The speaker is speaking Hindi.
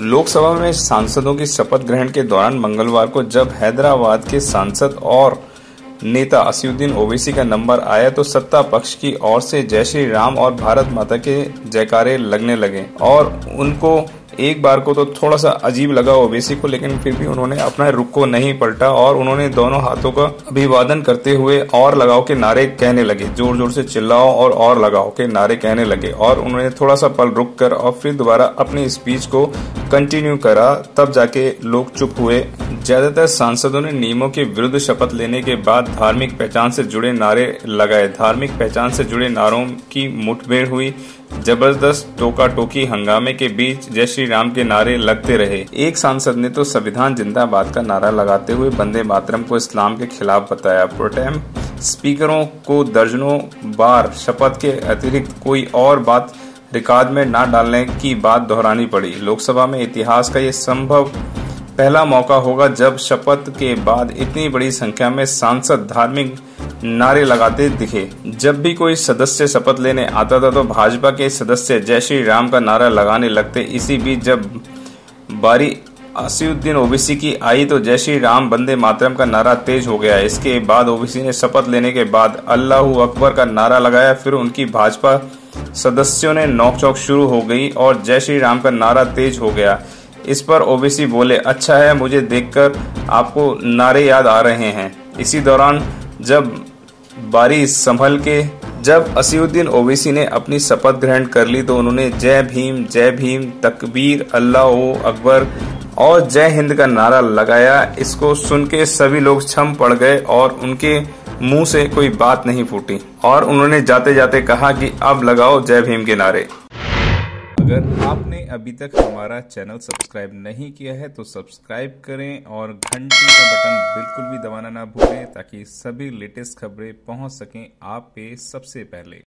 लोकसभा में सांसदों की शपथ ग्रहण के दौरान मंगलवार को जब हैदराबाद के सांसद और नेता असदुद्दीन ओवैसी का नंबर आया तो सत्ता पक्ष की ओर से जय श्री राम और भारत माता के जयकारे लगने लगे और उनको एक बार को तो थोड़ा सा अजीब लगा ओवैसी को, लेकिन फिर भी उन्होंने अपना रुख को नहीं पलटा और उन्होंने दोनों हाथों का अभिवादन करते हुए और लगाओ के नारे कहने लगे, जोर जोर से चिल्लाओ और लगाओ के नारे कहने लगे और उन्होंने थोड़ा सा पल रुक कर और फिर दोबारा अपनी स्पीच को कंटिन्यू करा। तब जाके लोग चुप हुए। ज्यादातर सांसदों ने नियमों के विरुद्ध शपथ लेने के बाद धार्मिक पहचान से जुड़े नारे लगाए। धार्मिक पहचान से जुड़े नारों की मुठभेड़ हुई। जबरदस्त टोका टोकी हंगामे के बीच जय श्री राम के नारे लगते रहे। एक सांसद ने तो संविधान जिंदाबाद का नारा लगाते हुए वंदे मातरम को इस्लाम के खिलाफ बताया। प्रोटेम स्पीकरों को दर्जनों बार शपथ के अतिरिक्त कोई और बात रिकॉर्ड में न डालने की बात दोहरानी पड़ी। लोकसभा में इतिहास का ये संभव पहला मौका होगा जब शपथ के बाद इतनी बड़ी संख्या में सांसद धार्मिक नारे लगाते दिखे। जब भी कोई सदस्य शपथ लेने आता था तो भाजपा के सदस्य जय श्री राम का नारा लगाने लगते। इसी बीच जब बारी असदुद्दीन ओवैसी की आई तो जय श्री राम वंदे मातरम का नारा तेज हो गया। इसके बाद ओवैसी ने शपथ लेने के बाद अल्लाहू अकबर का नारा लगाया। फिर उनकी भाजपा सदस्यों ने नोकझोंक शुरू हो गई और जय श्री राम का नारा तेज हो गया। इस पर ओवैसी बोले, अच्छा है, मुझे देखकर आपको नारे याद आ रहे हैं। इसी दौरान जब बारी संभल के जब असदुद्दीन ओवैसी ने अपनी शपथ ग्रहण कर ली तो उन्होंने जय भीम, तकबीर, अल्लाहू अकबर और जय हिंद का नारा लगाया। इसको सुन के सभी लोग छम पड़ गए और उनके मुंह से कोई बात नहीं फूटी और उन्होंने जाते जाते कहा कि अब लगाओ जय भीम के नारे। अगर आपने अभी तक हमारा चैनल सब्सक्राइब नहीं किया है तो सब्सक्राइब करें और घंटी का बटन बिल्कुल भी दबाना ना भूलें ताकि सभी लेटेस्ट खबरें पहुंच सकें आप पे सबसे पहले।